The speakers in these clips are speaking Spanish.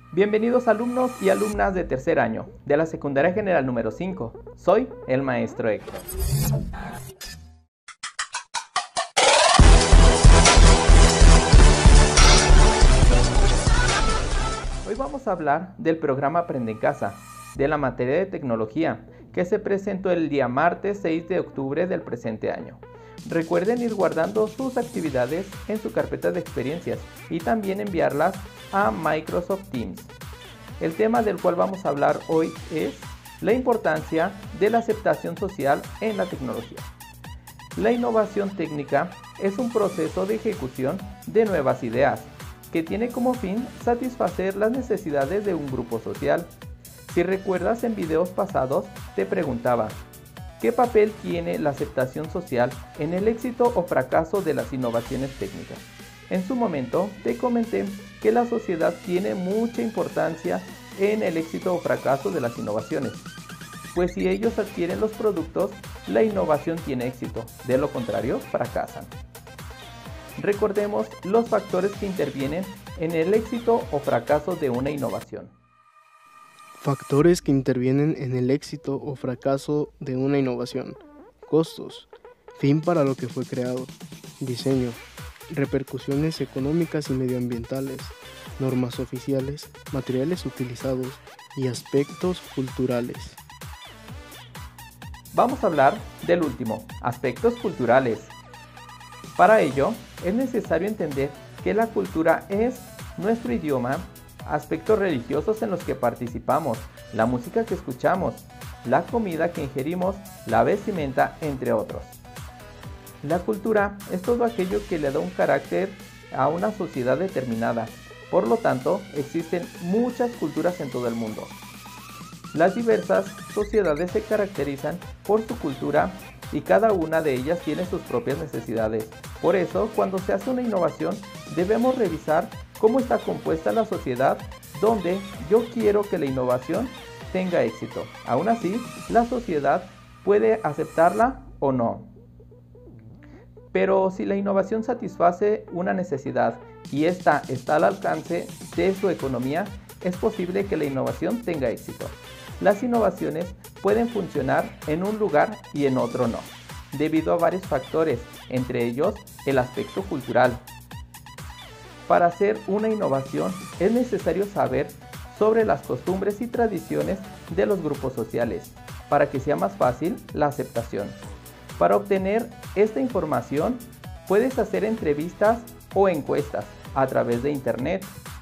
Bienvenidos alumnos y alumnas de tercer año de la Secundaria General número 5. Soy el maestro Héctor. Hoy vamos a hablar del programa Aprende en Casa, de la materia de tecnología, que se presentó el día martes 6 de octubre del presente año. Recuerden ir guardando sus actividades en su carpeta de experiencias y también enviarlas a Microsoft Teams. El tema del cual vamos a hablar hoy es la importancia de la aceptación social en la tecnología. La innovación técnica es un proceso de ejecución de nuevas ideas que tiene como fin satisfacer las necesidades de un grupo social. Si recuerdas, en videos pasados te preguntaba, ¿qué papel tiene la aceptación social en el éxito o fracaso de las innovaciones técnicas? En su momento te comenté que la sociedad tiene mucha importancia en el éxito o fracaso de las innovaciones, pues si ellos adquieren los productos, la innovación tiene éxito, de lo contrario, fracasan. Recordemos los factores que intervienen en el éxito o fracaso de una innovación. Factores que intervienen en el éxito o fracaso de una innovación. Costos, fin para lo que fue creado, diseño, repercusiones económicas y medioambientales, normas oficiales, materiales utilizados y aspectos culturales. Vamos a hablar del último, aspectos culturales. Para ello, es necesario entender que la cultura es nuestro idioma, aspectos religiosos en los que participamos, la música que escuchamos, la comida que ingerimos, la vestimenta, entre otros. La cultura es todo aquello que le da un carácter a una sociedad determinada. Por lo tanto, existen muchas culturas en todo el mundo. Las diversas sociedades se caracterizan por su cultura y cada una de ellas tiene sus propias necesidades. Por eso, cuando se hace una innovación, debemos revisar cómo está compuesta la sociedad donde yo quiero que la innovación tenga éxito. Aún así, la sociedad puede aceptarla o no. Pero si la innovación satisface una necesidad y esta está al alcance de su economía, es posible que la innovación tenga éxito. Las innovaciones pueden funcionar en un lugar y en otro no, debido a varios factores, entre ellos el aspecto cultural. Para hacer una innovación es necesario saber sobre las costumbres y tradiciones de los grupos sociales, para que sea más fácil la aceptación. Para obtener esta información, puedes hacer entrevistas o encuestas a través de internet.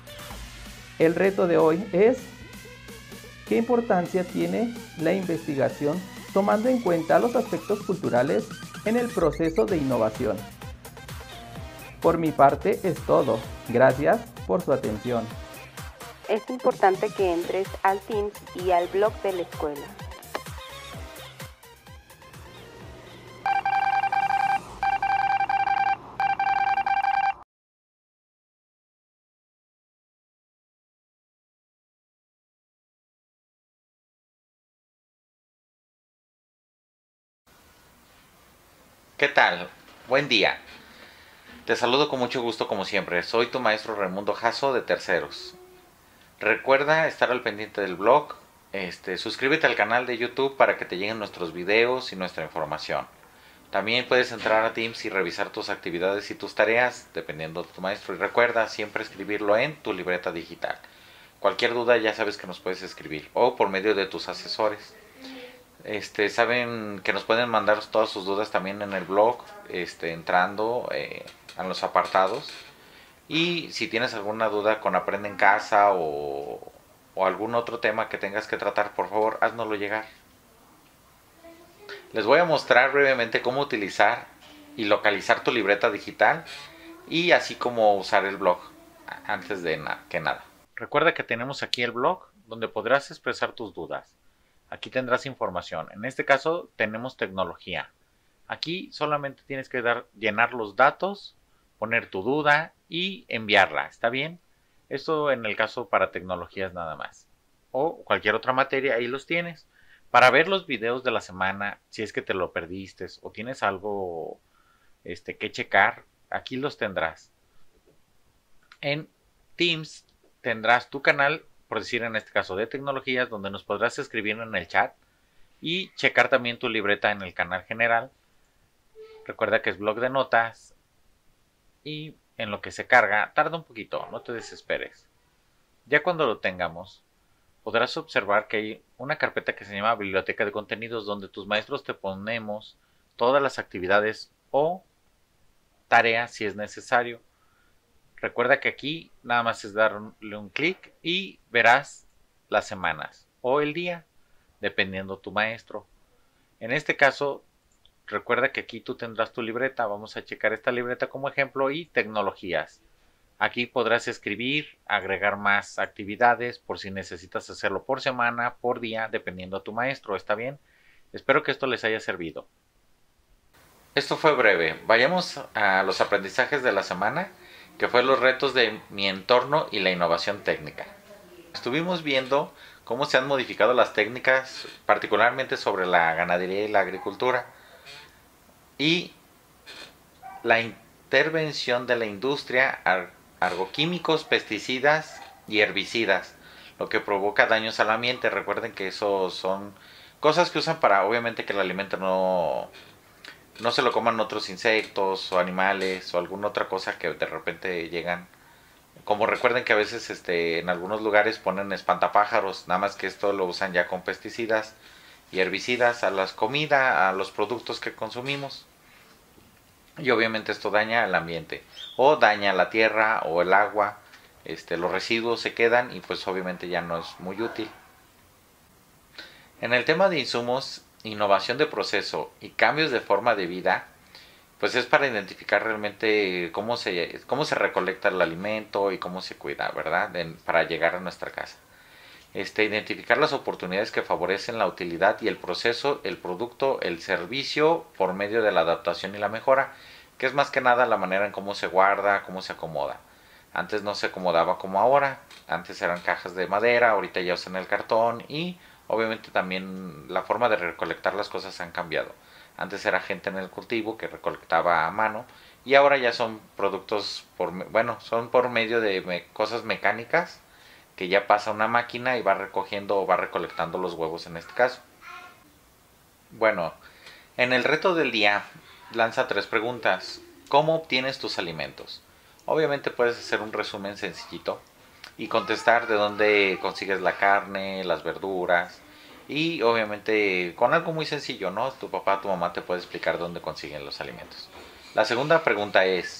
El reto de hoy es: ¿qué importancia tiene la investigación tomando en cuenta los aspectos culturales en el proceso de innovación? Por mi parte es todo. Gracias por su atención. Es importante que entres al Teams y al blog de la escuela. ¿Qué tal? Buen día. Te saludo con mucho gusto como siempre. Soy tu maestro Raimundo Jasso de terceros. Recuerda estar al pendiente del blog. Suscríbete al canal de YouTube para que te lleguen nuestros videos y nuestra información. También puedes entrar a Teams y revisar tus actividades y tus tareas dependiendo de tu maestro. Y recuerda siempre escribirlo en tu libreta digital. Cualquier duda ya sabes que nos puedes escribir o por medio de tus asesores. Saben que nos pueden mandar todas sus dudas también en el blog, entrando a los apartados. Y si tienes alguna duda con Aprende en Casa o algún otro tema que tengas que tratar, por favor, háznoslo llegar. Les voy a mostrar brevemente cómo utilizar y localizar tu libreta digital y así como usar el blog antes de que nada. Recuerda que tenemos aquí el blog donde podrás expresar tus dudas. Aquí tendrás información. En este caso tenemos tecnología. Aquí solamente tienes que llenar los datos, poner tu duda y enviarla. ¿Está bien? Esto en el caso para tecnologías nada más. O cualquier otra materia, ahí los tienes. Para ver los videos de la semana, si es que te lo perdiste o tienes algo que checar, aquí los tendrás. En Teams tendrás tu canal por decir en este caso de tecnologías, donde nos podrás escribir en el chat y checar también tu libreta en el canal general. Recuerda que es blog de notas y en lo que se carga tarda un poquito, no te desesperes. Ya cuando lo tengamos, podrás observar que hay una carpeta que se llama biblioteca de contenidos, donde tus maestros te ponemos todas las actividades o tareas si es necesario. Recuerda que aquí nada más es darle un clic y verás las semanas o el día, dependiendo tu maestro. En este caso, recuerda que aquí tú tendrás tu libreta. Vamos a checar esta libreta como ejemplo y tecnologías. Aquí podrás escribir, agregar más actividades por si necesitas hacerlo por semana, por día, dependiendo a tu maestro. ¿Está bien? Espero que esto les haya servido. Esto fue breve. Vayamos a los aprendizajes de la semana, que fue los retos de mi entorno y la innovación técnica. Estuvimos viendo cómo se han modificado las técnicas, particularmente sobre la ganadería y la agricultura, y la intervención de la industria, agroquímicos, pesticidas y herbicidas, lo que provoca daños al ambiente. Recuerden que eso son cosas que usan para, obviamente, que el alimento no se lo coman otros insectos o animales o alguna otra cosa que de repente llegan. Como recuerden que a veces en algunos lugares ponen espantapájaros, nada más que esto lo usan ya con pesticidas y herbicidas a las comidas, a los productos que consumimos. Y obviamente esto daña al ambiente o daña la tierra o el agua. Los residuos se quedan y pues obviamente ya no es muy útil. En el tema de insumos, innovación de proceso y cambios de forma de vida, pues es para identificar realmente cómo se recolecta el alimento y cómo se cuida, ¿verdad? Para llegar a nuestra casa. Identificar las oportunidades que favorecen la utilidad y el proceso, el producto, el servicio por medio de la adaptación y la mejora, que es más que nada la manera en cómo se guarda, cómo se acomoda. Antes no se acomodaba como ahora, antes eran cajas de madera, ahorita ya usan el cartón y obviamente también la forma de recolectar las cosas han cambiado. Antes era gente en el cultivo que recolectaba a mano y ahora ya son productos son por medio de cosas mecánicas que ya pasa una máquina y va recogiendo o va recolectando los huevos en este caso. Bueno, en el reto del día lanza 3 preguntas. ¿Cómo obtienes tus alimentos? Obviamente puedes hacer un resumen sencillito y contestar de dónde consigues la carne, las verduras y obviamente con algo muy sencillo, ¿no? Tu papá, tu mamá te puede explicar dónde consiguen los alimentos. La segunda pregunta es,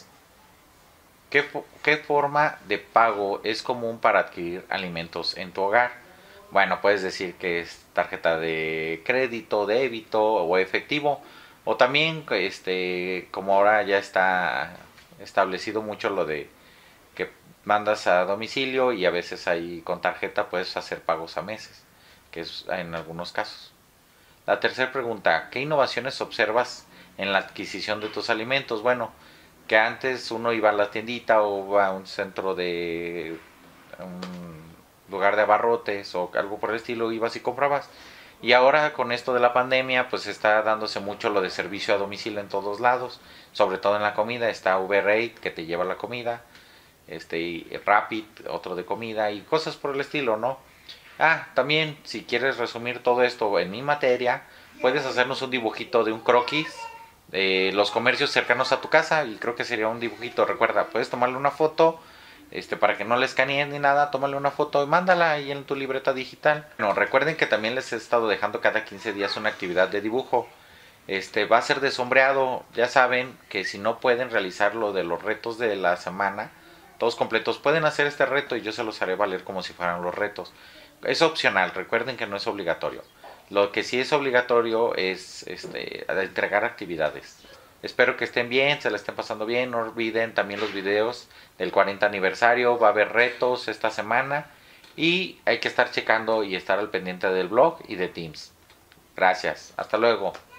¿qué forma de pago es común para adquirir alimentos en tu hogar? Bueno, puedes decir que es tarjeta de crédito, débito o efectivo. O también, como ahora ya está establecido mucho lo de que mandas a domicilio y a veces ahí con tarjeta puedes hacer pagos a meses, que es en algunos casos. La tercera pregunta, ¿qué innovaciones observas en la adquisición de tus alimentos? Bueno, que antes uno iba a la tiendita o iba a un centro de un lugar de abarrotes o algo por el estilo, ibas y comprabas. Y ahora con esto de la pandemia pues está dándose mucho lo de servicio a domicilio en todos lados, sobre todo en la comida. Está Uber Eats que te lleva la comida, y Rapid, otro de comida y cosas por el estilo, ¿no? También si quieres resumir todo esto en mi materia, puedes hacernos un dibujito de un croquis de los comercios cercanos a tu casa y creo que sería un dibujito. Recuerda, puedes tomarle una foto para que no le escaneen ni nada, tómale una foto y mándala ahí en tu libreta digital. Bueno, recuerden que también les he estado dejando cada 15 días una actividad de dibujo. Va a ser de sombreado. Ya saben que si no pueden realizar lo de los retos de la semana, todos completos, pueden hacer este reto y yo se los haré valer como si fueran los retos. Es opcional, recuerden que no es obligatorio. Lo que sí es obligatorio es entregar actividades. Espero que estén bien, se la estén pasando bien. No olviden también los videos del 40 aniversario. Va a haber retos esta semana. Y hay que estar checando y estar al pendiente del blog y de Teams. Gracias. Hasta luego.